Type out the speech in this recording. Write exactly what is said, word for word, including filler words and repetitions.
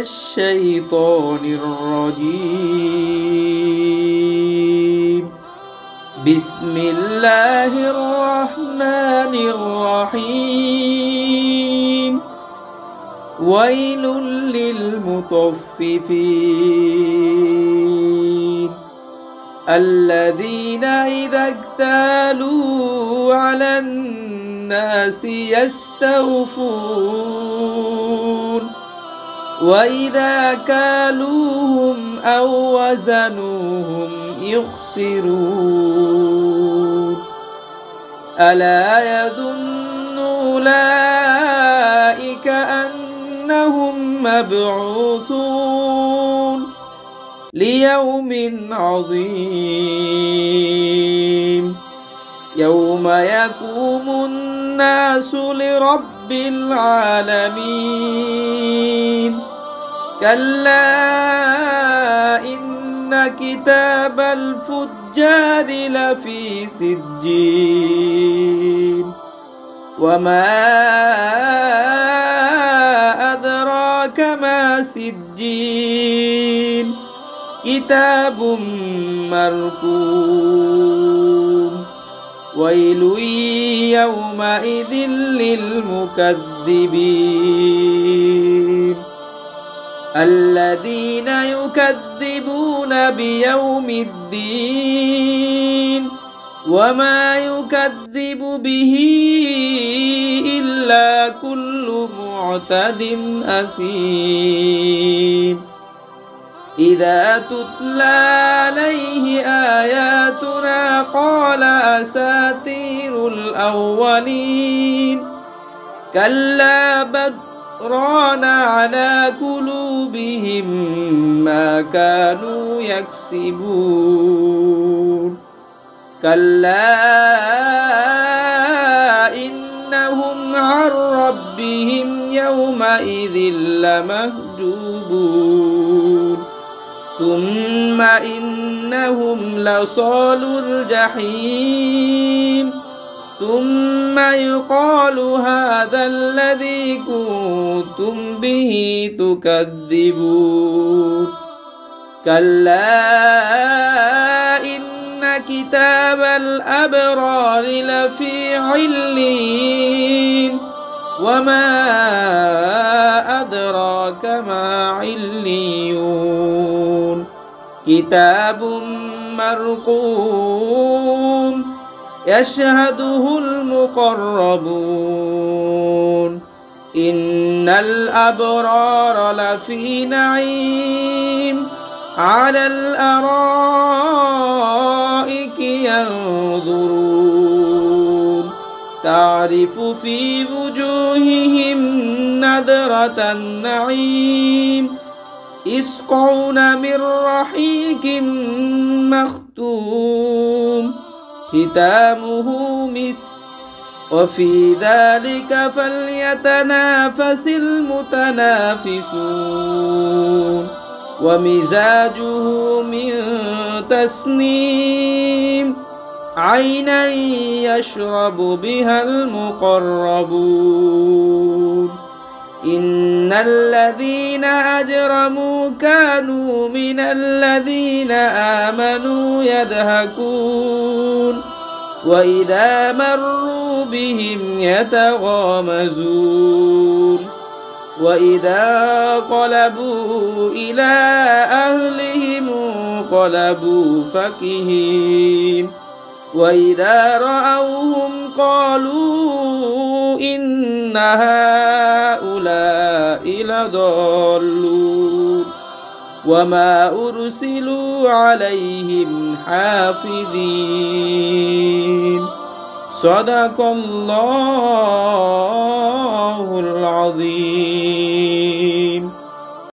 الشيطان الرجيم. بسم الله الرحمن الرحيم. ويل للمطففين الذين إذا اكتالوا على الناس يستوفون وإذا كالوهم أو وزنوهم يخسرون. ألا يظن أولئك أنهم مبعوثون ليوم عظيم يوم يقوم الناس لرب العالمين. كلا إن كتاب الفجار لفي سجين وما أدراك ما سجين كتاب مرقوم. ويل يومئذ للمكذبين الذين يكذبون بيوم الدين وما يكذب به إلا كل معتد أثيم. إذا تتلى عليه آياتنا قال أساطير الأولين. كلا بل ران على قلوبهم ما كانوا يكسبون. كلا إنهم عن ربهم يومئذ لمحجوبون. ثم إنهم لصالو الجحيم ثم يقال هذا الذي كنتم به تكذبون. كلا إن كتاب الأبرار لفي عليين وما أدراك ما عليون كتاب مرقوم يشهده المقربون. إن الأبرار لفي نعيم على الأرائك ينظرون تعرف في وجوههم نضرة النعيم يسقون من رحيق مختوم ختامه مسك وفي ذلك فليتنافس المتنافسون. ومزاجه من تسنيم عينا يشرب بها المقربون. إن الذين أجرموا كانوا من الذين آمنوا يضحكون وإذا مروا بهم يتغامزون وإذا قلبوا إلى أهلهم انقلبوا فكهين وإذا رأوهم قالوا إن هؤلاء لضالون وما أرسلوا عليهم حافظين. صدق الله العظيم.